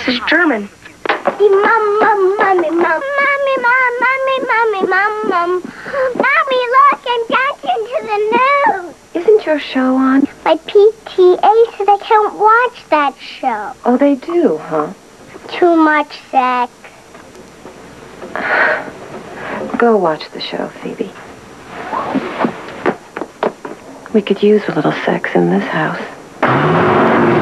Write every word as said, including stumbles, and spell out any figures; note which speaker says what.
Speaker 1: is German.
Speaker 2: Mum, mum, mummy, mum, mummy, mum, mummy, mummy, mum, mum. Mommy, look, I'm dancing to the news.
Speaker 1: Isn't your show on?
Speaker 2: My P T A said I can't watch that show.
Speaker 1: Oh, they do, huh?
Speaker 2: Too much sex.
Speaker 1: Go watch the show, Phoebe. We could use a little sex in this house.